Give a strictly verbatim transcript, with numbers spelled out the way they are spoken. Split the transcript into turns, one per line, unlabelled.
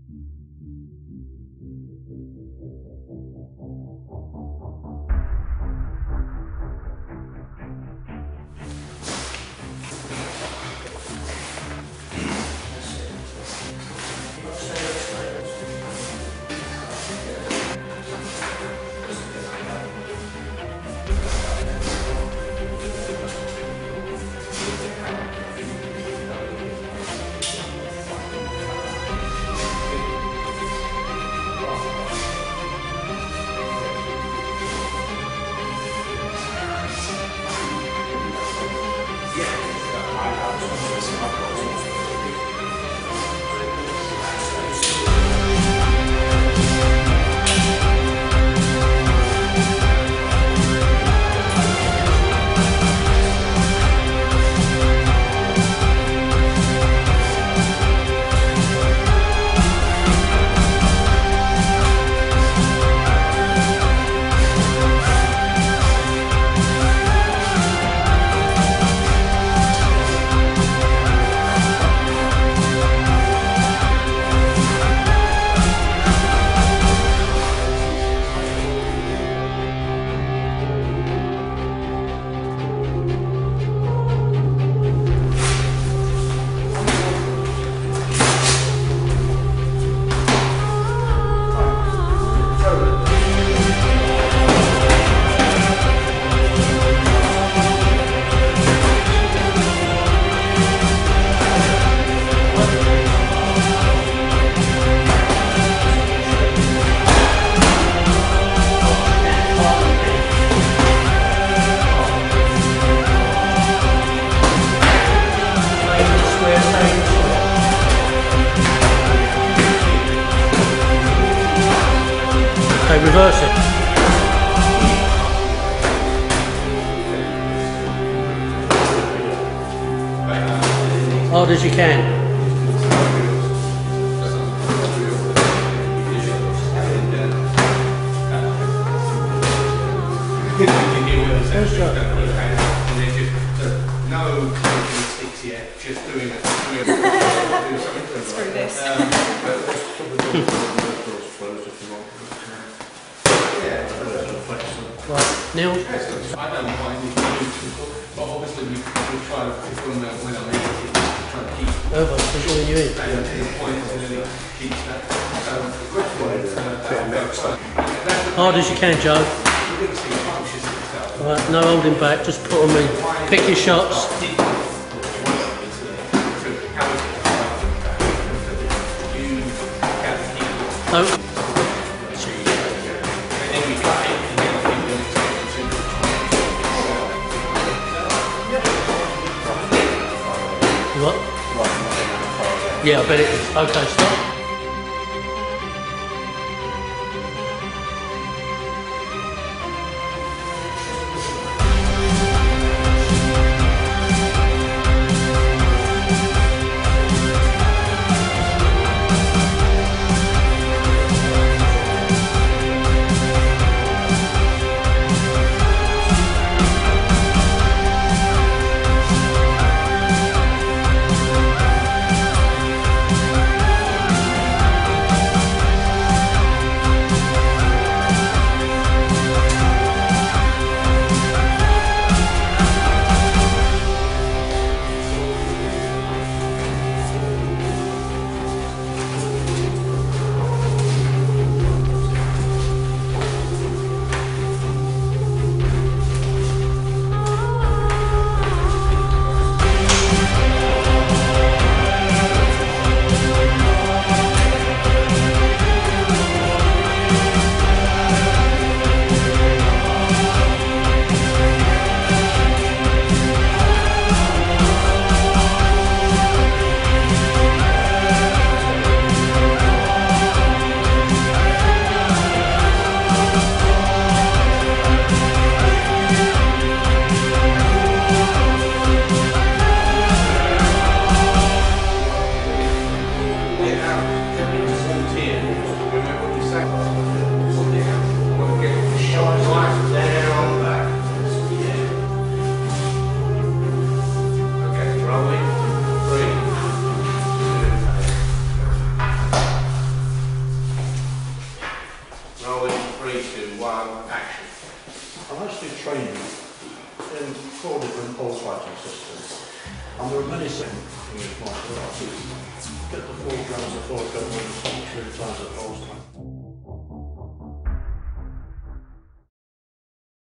Okay, reverse it. Hard as you can.
No sticks yet, just doing it. Screw this.
Right, Neil?
I don't mind if you do, but obviously we, we try to pick on that when I'm eating, try to keep
Over, push all you in.
to the point and then it keeps that. So,
Hard as you can, Joe. Right, no holding back, just put on me. Pick your shots. No. What? Yeah, I bet it is. Okay, stop.
Three, two, one, action.
I'm actually training in four different pole fighting systems. And there are many things English martial arts. Get the four grams of force, go one, two, three times at pole time.